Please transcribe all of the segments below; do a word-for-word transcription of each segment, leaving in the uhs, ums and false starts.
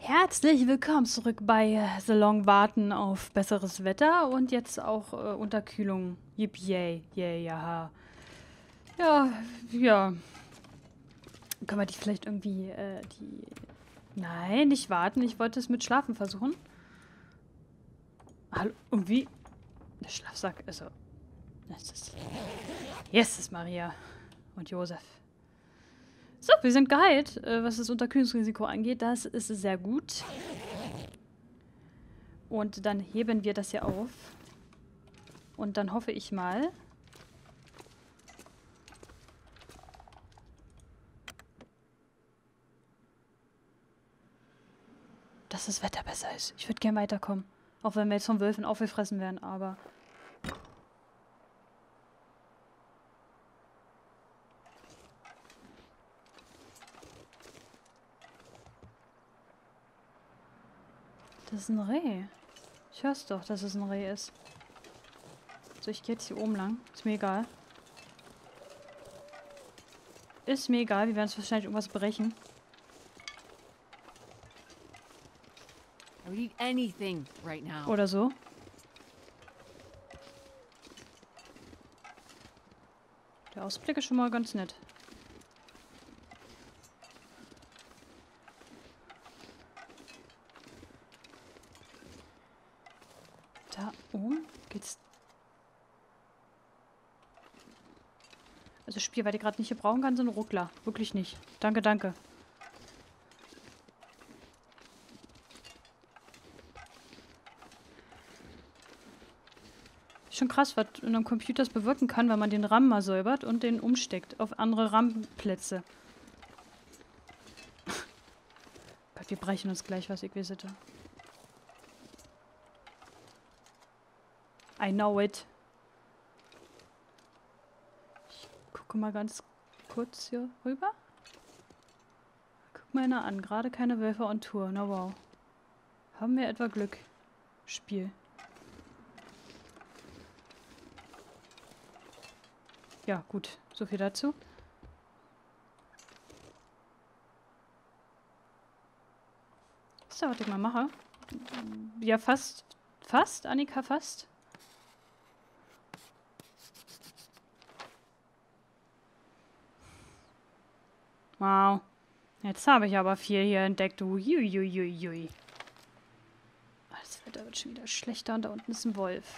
Herzlich willkommen zurück bei äh, The Long Warten auf besseres Wetter und jetzt auch äh, Unterkühlung. Yippie, yay, yay, ja. Ja, ja. Können wir die vielleicht irgendwie, äh, die... Nein, nicht warten. Ich wollte es mit Schlafen versuchen. Hallo, irgendwie... Der Schlafsack, also... Das ist... Jesus Maria und Josef. So, wir sind geheilt, äh, was das Unterkühlungsrisiko angeht. Das ist sehr gut. Und dann heben wir das hier auf. Und dann hoffe ich mal... dass das Wetter besser ist. Ich würde gerne weiterkommen. Auch wenn wir jetzt von Wölfen aufgefressen werden, aber... Das ist ein Reh. Ich hör's doch, dass es ein Reh ist. So, ich gehe jetzt hier oben lang. Ist mir egal. Ist mir egal, wir werden es wahrscheinlich irgendwas brechen. I would eat anything right now. Oder so. Der Ausblick ist schon mal ganz nett. Da oben geht's... Also Spiel, weil die gerade nicht gebrauchen kann, sind Ruckler. Wirklich nicht. Danke, danke. Schon krass, was in einem Computer bewirken kann, wenn man den RAM mal säubert und den umsteckt auf andere RAM-Plätze. Gott, wir brechen uns gleich was, ich weiß es. I know it. Ich gucke mal ganz kurz hier rüber. Guck mal einer an, gerade keine Wölfe on Tour. Na wow. Haben wir etwa Glück? Spiel. Ja, gut. So viel dazu. So, was ich mal mache. Ja, fast. Fast, Annika, fast. Wow. Jetzt habe ich aber viel hier entdeckt. Uiuiuiui. Das Wetter wird schon wieder schlechter und da unten ist ein Wolf.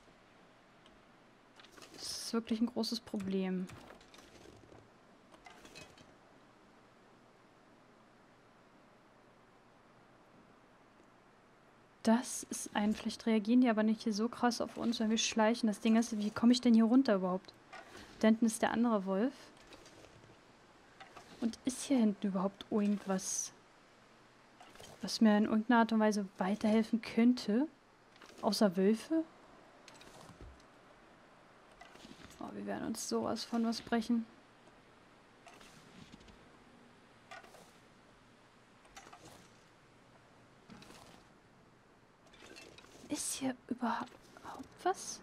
Das ist wirklich ein großes Problem. Das ist ein... Vielleicht reagieren die aber nicht hier so krass auf uns, wenn wir schleichen. Das Ding ist, wie komme ich denn hier runter überhaupt? Da hinten ist der andere Wolf. Und ist hier hinten überhaupt irgendwas, was mir in irgendeiner Art und Weise weiterhelfen könnte? Außer Wölfe? Oh, wir werden uns sowas von was brechen. Ist hier überhaupt was?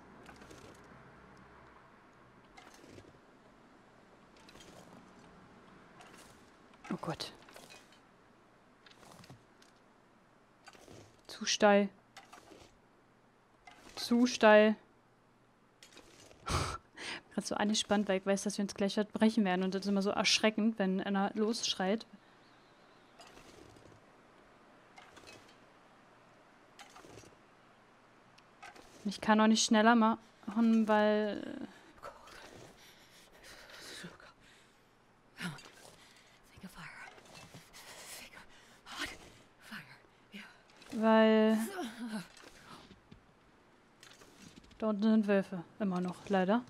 Oh Gott. Zu steil. Zu steil. Gerade so angespannt, weil ich weiß, dass wir uns gleich was brechen werden. Und das ist immer so erschreckend, wenn einer losschreit. Ich kann auch nicht schneller machen, weil... Weil... Da unten sind Wölfe. Immer noch, leider.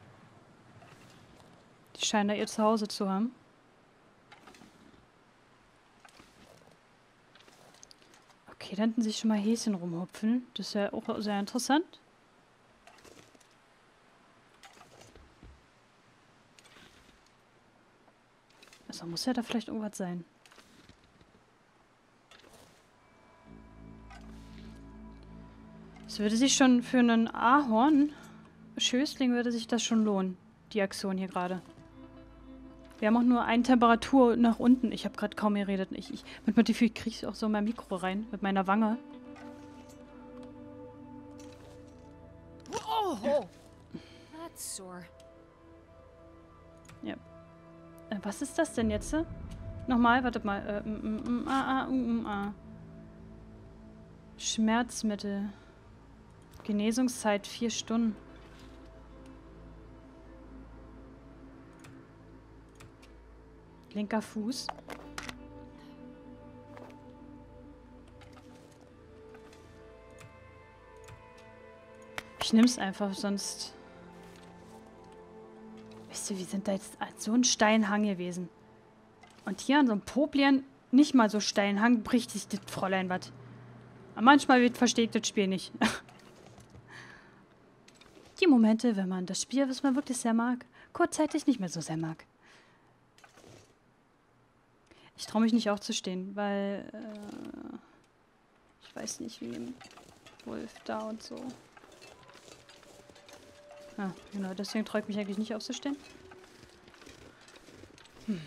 Die scheinen da ihr Zuhause zu haben. Okay, da hinten sich schon mal Häschen rumhupfen. Das ist ja auch sehr interessant. Also muss ja da vielleicht irgendwas sein. Es würde sich schon für einen Ahorn, Schößling würde sich das schon lohnen, die Aktion hier gerade. Wir haben auch nur eine Temperatur nach unten. Ich habe gerade kaum geredet. Ich, ich, mit dem Gefühl kriege ich auch so mein Mikro rein. Mit meiner Wange. Oh, that's sore. Ja. Äh, was ist das denn jetzt? Nochmal, wartet mal. Äh, m, m, m, a, a, u, m, a. Schmerzmittel. Genesungszeit vier Stunden. Linker Fuß. Ich nehm's einfach, sonst... Wisst ihr, wir sind da jetzt an so einen steilen Hang gewesen. Und hier an so einem Poplien, nicht mal so steilen Hang, bricht sich das Fräulein was. Aber manchmal wird versteht das Spiel nicht. Die Momente, wenn man das Spiel, was man wirklich sehr mag, kurzzeitig nicht mehr so sehr mag. Ich traue mich nicht aufzustehen, weil äh, ich weiß nicht, wie im Wolf da und so. Ja, genau, deswegen traue ich mich eigentlich nicht aufzustehen. Hm.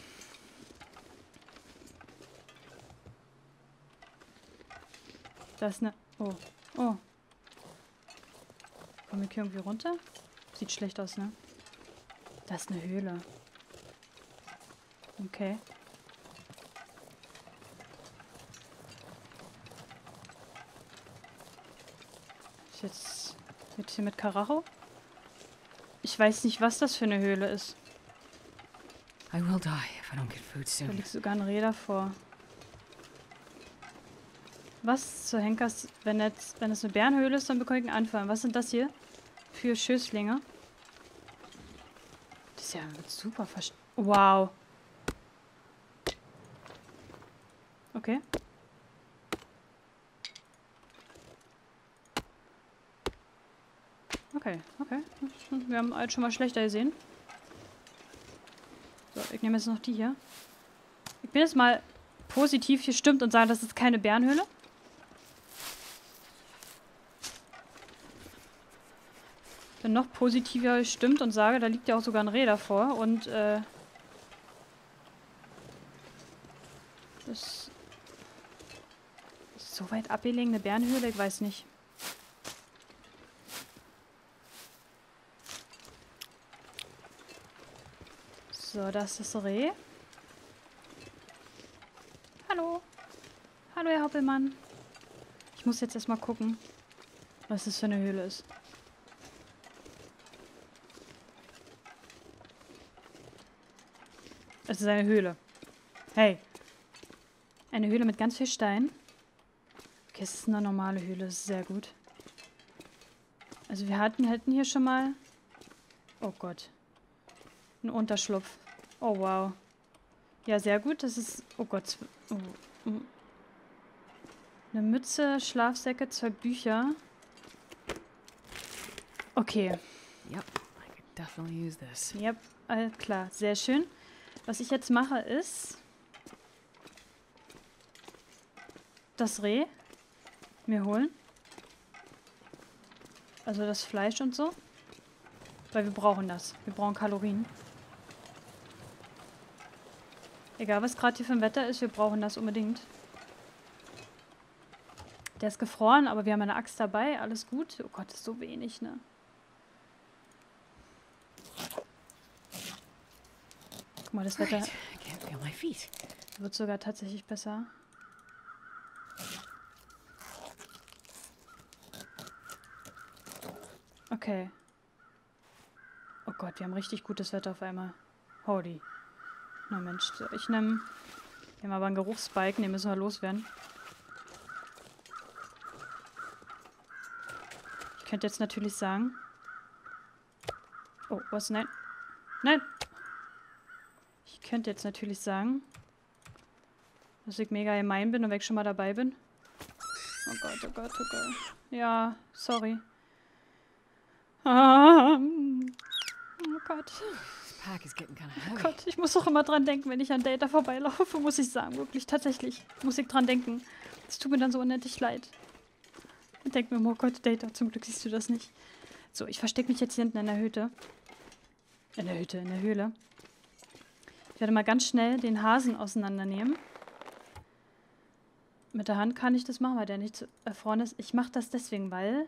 Da ist eine... Oh, oh. Komme ich hier irgendwie runter? Sieht schlecht aus, ne? Da ist eine Höhle. Okay. Jetzt, jetzt hier mit Karacho. Ich weiß nicht, was das für eine Höhle ist. I will die if I don't get food Da soon. liegt sogar ein Reh davor. Was zur Henkers, wenn jetzt, wenn es eine Bärenhöhle ist, dann bekomme ich einen Anfall. Was sind das hier für Schößlinge? Das ist ja super verstanden. Wow. Okay. Okay, okay. Wir haben halt schon mal schlechter gesehen. So, ich nehme jetzt noch die hier. Ich bin jetzt mal positiv gestimmt und sage, das ist keine Bärenhöhle. Bin noch positiver gestimmt und sage, da liegt ja auch sogar ein Reh davor. Und, äh... Das... Ist so weit abgelegen, eine Bärenhöhle? Ich weiß nicht. So, das ist das Reh. Hallo. Hallo, Herr Hoppelmann. Ich muss jetzt erstmal gucken, was das für eine Höhle ist. Es ist eine Höhle. Hey. Eine Höhle mit ganz viel Stein. Okay, es ist eine normale Höhle. Das ist sehr gut. Also wir hatten, hätten hier schon mal... Oh Gott. Ein Unterschlupf. Oh, wow. Ja, sehr gut. Das ist... Oh Gott. Oh. Eine Mütze, Schlafsäcke, zwei Bücher. Okay. Yep, I could definitely use this. Yep, alles klar. Sehr schön. Was ich jetzt mache ist... Das Reh mir holen. Also das Fleisch und so. Weil wir brauchen das. Wir brauchen Kalorien. Egal, was gerade hier für ein Wetter ist, wir brauchen das unbedingt. Der ist gefroren, aber wir haben eine Axt dabei. Alles gut. Oh Gott, das ist so wenig, ne? Guck mal, das Wetter Right, I can't feel my feet. wird sogar tatsächlich besser. Okay. Oh Gott, wir haben richtig gutes Wetter auf einmal. Holy. Na Mensch, so, ich nehme... Wir haben aber einen Geruchsbalken, den müssen wir loswerden. Ich könnte jetzt natürlich sagen... Oh, was? Nein. Nein! Ich könnte jetzt natürlich sagen, dass ich mega gemein bin und wenn ich schon mal dabei bin. Oh Gott, oh Gott, oh Gott. Ja, sorry. Ah, oh Gott. This pack is getting kind of Oh heavy. Gott, ich muss doch immer dran denken, wenn ich an Data vorbeilaufe, muss ich sagen. Wirklich, tatsächlich muss ich dran denken. Es tut mir dann so unendlich leid. Ich denke mir, oh Gott, Data, zum Glück siehst du das nicht. So, ich verstecke mich jetzt hier hinten in der Hütte. In der Hütte, in der Höhle. werde mal ganz schnell den Hasen auseinandernehmen. Mit der Hand kann ich das machen, weil der nicht zu erfroren ist. Ich mache das deswegen, weil...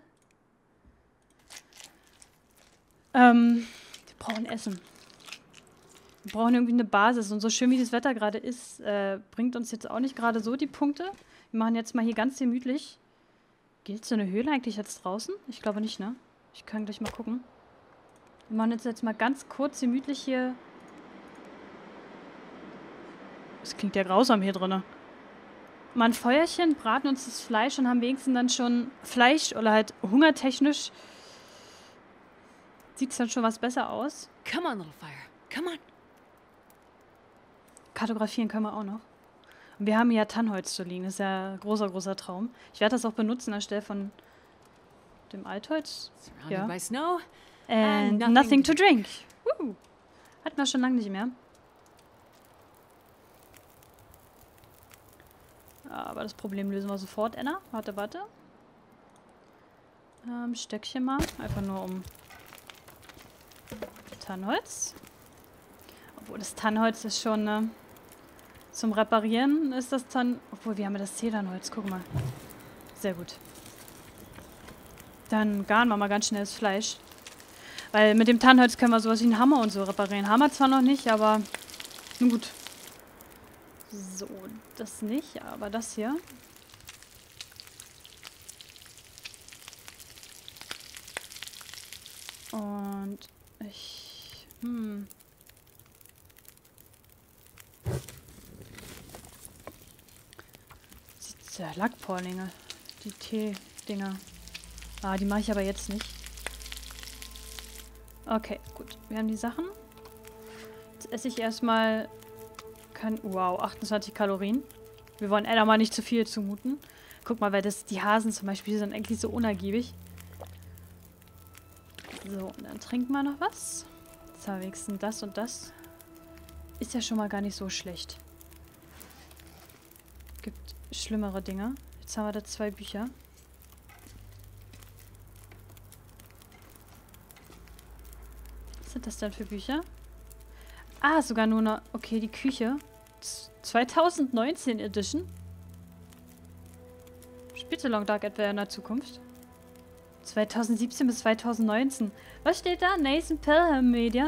Ähm, wir brauchen Essen. Wir brauchen irgendwie eine Basis. Und so schön wie das Wetter gerade ist, äh, bringt uns jetzt auch nicht gerade so die Punkte. Wir machen jetzt mal hier ganz gemütlich. Gilt so eine Höhle eigentlich jetzt draußen? Ich glaube nicht, ne? Ich kann gleich mal gucken. Wir machen jetzt, jetzt mal ganz kurz gemütlich hier... Das klingt ja grausam hier drin. Mal ein Feuerchen, braten uns das Fleisch und haben wenigstens dann schon Fleisch oder halt hungertechnisch sieht es dann schon was besser aus. Come on, little fire. Come on. Kartografieren können wir auch noch. Und wir haben ja Tannholz zu liegen. Das ist ja ein großer, großer Traum. Ich werde das auch benutzen anstelle von dem Altholz. Surrounded Ja. by snow. And nothing nothing to to drink. Woo. Hatten wir schon lange nicht mehr. Aber das Problem lösen wir sofort, Anna. Warte, warte. Ähm, Stöckchen mal. Einfach nur um Tannholz. Obwohl das Tannholz ist schon, ne? Zum Reparieren ist das Tann... Obwohl, wir haben ja das Zedernholz. Guck mal. Sehr gut. Dann garen wir mal ganz schnell das Fleisch. Weil mit dem Tannholz können wir sowas wie einen Hammer und so reparieren. Hammer zwar noch nicht, aber... Nun gut. So, das nicht, aber das hier. Und ich... Hm... Ja, Lackporlinge. Die Tee-Dinger. Ah, die mache ich aber jetzt nicht. Okay, gut. Wir haben die Sachen. Jetzt esse ich erstmal... Kann, wow, achtundzwanzig Kalorien. Wir wollen Ella mal nicht zu viel zumuten. Guck mal, weil das die Hasen zum Beispiel die sind eigentlich so unergiebig. So, und dann trinken wir noch was. Jetzt haben wir wenigstens das und das. Ist ja schon mal gar nicht so schlecht. Gibt schlimmere Dinge. Jetzt haben wir da zwei Bücher. Was sind das denn für Bücher? Ah, sogar nur eine... Okay, die Küche. zwanzig neunzehn Edition. Spielt so Long Dark etwa in der Zukunft? zwanzig siebzehn bis zwanzig neunzehn. Was steht da? Nathan Pelham Media.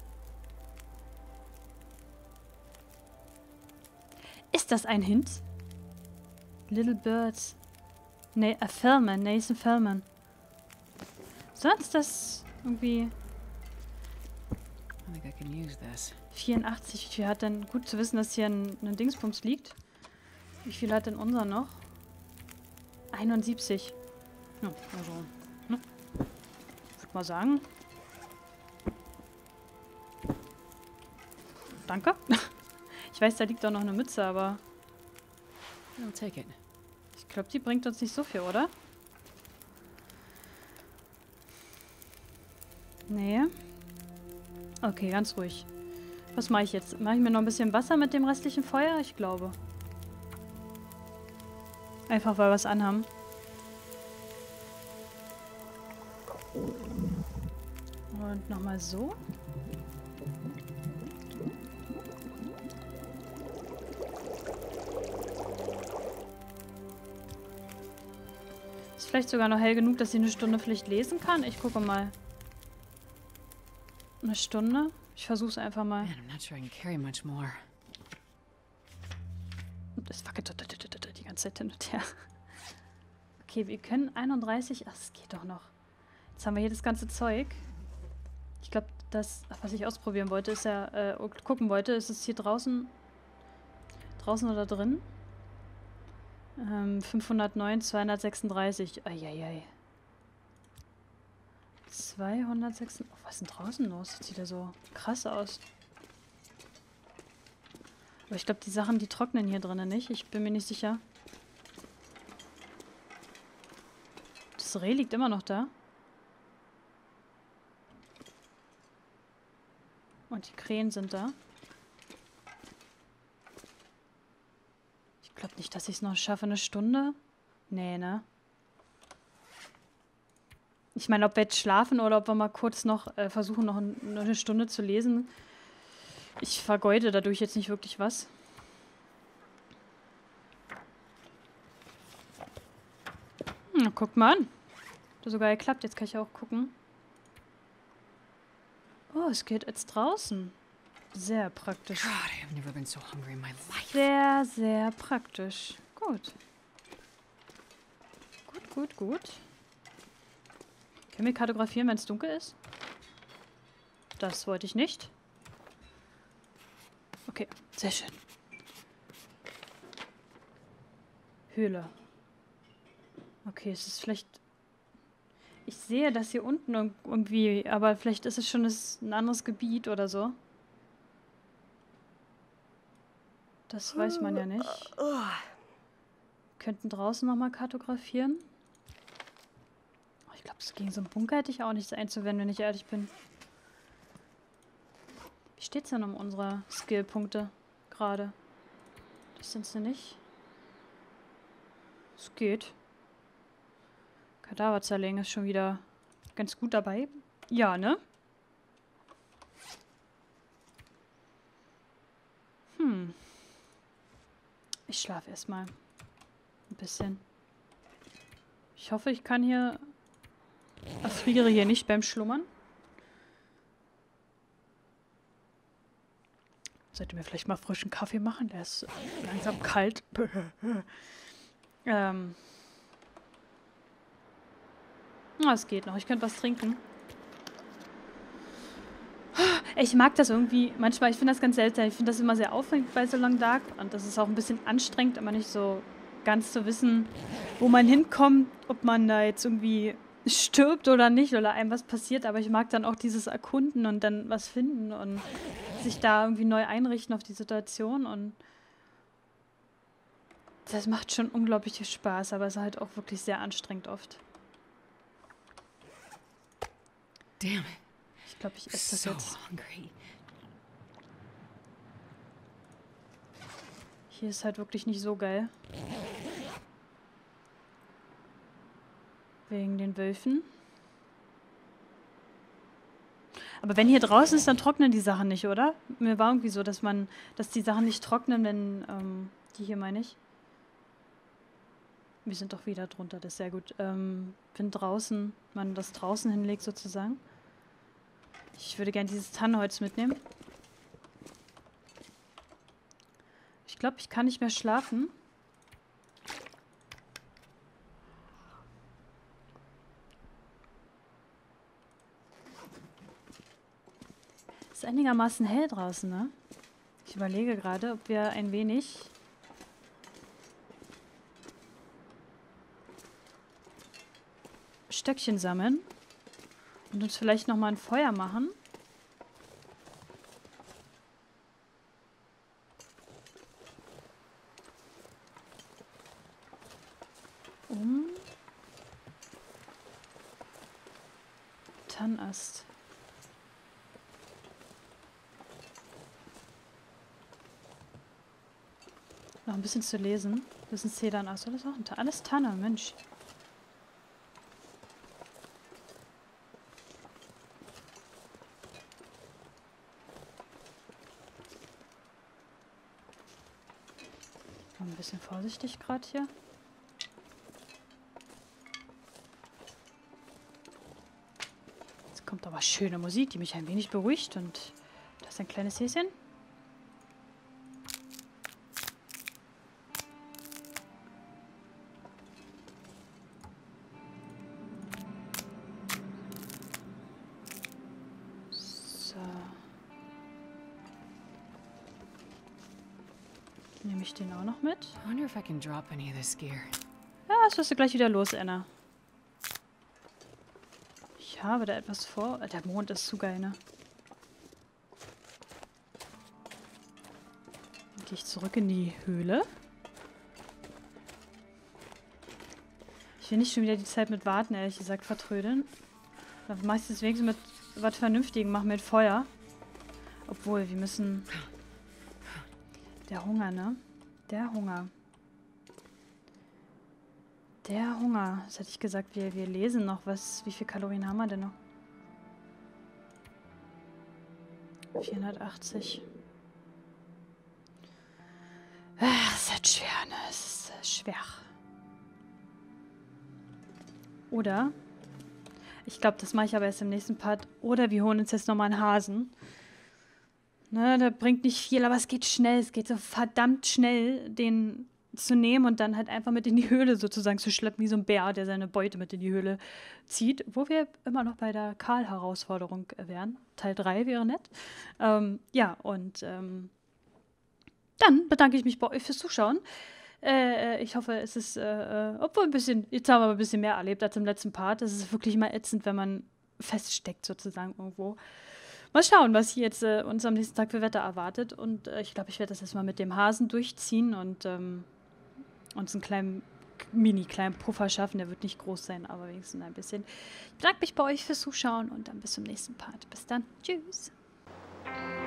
Ist das ein Hint? Little Birds. Ne, a Fellman, Nathan Fellman. Sonst das irgendwie... I think I can use this. vierundachtzig. Wie viel hat denn... Gut zu wissen, dass hier ein, ein Dingsbums liegt. Wie viel hat denn unser noch? einundsiebzig. Ja, also... Ne? Würde mal sagen. Danke. Ich weiß, da liegt auch noch eine Mütze, aber... I'll take it. Ich glaube, die bringt uns nicht so viel, oder? Nee. Okay, ganz ruhig. Was mache ich jetzt? Mache ich mir noch ein bisschen Wasser mit dem restlichen Feuer? Ich glaube. Einfach, weil wir es anhaben. Und nochmal so. Ist vielleicht sogar noch hell genug, dass ich eine Stunde vielleicht lesen kann. Ich gucke mal. Eine Stunde? Ich versuche es einfach mal. Man, I'm not sure I can carry much more. Das wackelt die ganze Zeit hin und her. Okay, wir können einunddreißig... Ach, es geht doch noch. Jetzt haben wir hier das ganze Zeug. Ich glaube, das, was ich ausprobieren wollte, ist ja... Äh, gucken wollte, ist es hier draußen... Draußen oder drin? Ähm, fünfhundertneun, zweihundertsechsunddreißig. Eieiei. zweihundertsechs... Oh, was ist denn draußen los? Das sieht ja so krass aus. Aber ich glaube, die Sachen, die trocknen hier drinnen nicht. Ich bin mir nicht sicher. Das Reh liegt immer noch da. Und die Krähen sind da. Ich glaube nicht, dass ich es noch schaffe. Eine Stunde? Nee, ne? Ich meine, ob wir jetzt schlafen oder ob wir mal kurz noch äh, versuchen, noch ein, eine Stunde zu lesen. Ich vergeude dadurch jetzt nicht wirklich was. Hm, guck mal an. Hat sogar geklappt. Jetzt kann ich auch gucken. Oh, es geht jetzt draußen. Sehr praktisch. God, I've never been so hungry in my life. Sehr, sehr praktisch. Gut. Gut, gut, gut. Können wir kartografieren, wenn es dunkel ist? Das wollte ich nicht. Okay, sehr schön. Höhle. Okay, es ist vielleicht... Ich sehe das hier unten irgendwie, aber vielleicht ist es schon ein anderes Gebiet oder so. Das weiß man ja nicht. Wir könnten draußen nochmal kartografieren. Ich glaube, gegen so einen Bunker hätte ich auch nichts einzuwenden, wenn ich ehrlich bin. Wie steht es denn um unsere Skillpunkte gerade? Das sind sie nicht. Es geht. Kadaver zerlegen ist schon wieder ganz gut dabei. Ja, ne? Hm. Ich schlafe erstmal ein bisschen. Ich hoffe, ich kann hier... erfriere hier nicht beim Schlummern. Sollten wir vielleicht mal frischen Kaffee machen? Der ist langsam kalt. ähm... Oh, es geht noch. Ich könnte was trinken. Ich mag das irgendwie manchmal. Ich finde das ganz seltsam. Ich finde das immer sehr aufregend bei So Long Dark. Und das ist auch ein bisschen anstrengend, immer nicht so ganz zu wissen, wo man hinkommt, ob man da jetzt irgendwie stirbt oder nicht oder einem was passiert. Aber ich mag dann auch dieses Erkunden und dann was finden und sich da irgendwie neu einrichten auf die Situation. Und das macht schon unglaublich viel Spaß, aber es ist halt auch wirklich sehr anstrengend oft. Damn it. Ich glaube, ich esse das So jetzt. hungry. Hier ist halt wirklich nicht so geil. Wegen den Wölfen. Aber wenn hier draußen ist, dann trocknen die Sachen nicht, oder? Mir war irgendwie so, dass man, dass die Sachen nicht trocknen, wenn, ähm, die hier meine ich. Wir sind doch wieder drunter, das ist sehr gut. Ähm, wenn draußen, man das draußen hinlegt sozusagen. Ich würde gerne dieses Tannenholz mitnehmen. Ich glaube, ich kann nicht mehr schlafen. Es ist einigermaßen hell draußen, ne? Ich überlege gerade, ob wir ein wenig... Stöckchen sammeln. Und uns vielleicht nochmal ein Feuer machen. Um... Tannast. Noch ein bisschen zu lesen. Das ist ein Zedernast. Das ist auch ein Ta- alles Tanne, Mensch. Ein bisschen vorsichtig gerade hier. Jetzt kommt aber schöne Musik, die mich ein wenig beruhigt. Und das ist ein kleines Häschen. So. Nehme ich den auch noch mit? I wonder if I can drop any of this gear. Ja, das wirst du gleich wieder los, Anna. Ich habe da etwas vor. Äh, Der Mond ist zu geil, ne? Dann gehe ich zurück in die Höhle. Ich will nicht schon wieder die Zeit mit Warten, ehrlich gesagt, vertrödeln. Dann mache ich es deswegen mit was Vernünftigem, machen mit Feuer. Obwohl, wir müssen... Der Hunger, ne? Der Hunger. Der Hunger. Das hätte ich gesagt, wir, wir lesen noch was. Wie viele Kalorien haben wir denn noch? vierhundertachtzig. echt schwer, ne? Es ist äh, schwer. Oder, ich glaube, das mache ich aber erst im nächsten Part. Oder wir holen uns jetzt nochmal einen Hasen. Ne, der bringt nicht viel, aber es geht schnell. Es geht so verdammt schnell, den zu nehmen und dann halt einfach mit in die Höhle sozusagen zu schleppen, wie so ein Bär, der seine Beute mit in die Höhle zieht. Wo wir immer noch bei der Karl-Herausforderung wären. Teil drei wäre nett. Ähm, ja, und ähm, dann bedanke ich mich bei euch fürs Zuschauen. Äh, ich hoffe, es ist, äh, obwohl ein bisschen, jetzt haben wir ein bisschen mehr erlebt als im letzten Part. Es ist wirklich mal ätzend, wenn man feststeckt sozusagen irgendwo. Mal schauen, was hier jetzt äh, uns am nächsten Tag für Wetter erwartet. Und äh, ich glaube, ich werde das erstmal mit dem Hasen durchziehen und ähm, uns einen kleinen, mini kleinen Puffer schaffen. Der wird nicht groß sein, aber wenigstens ein bisschen. Ich bedanke mich bei euch fürs Zuschauen und dann bis zum nächsten Part. Bis dann. Tschüss.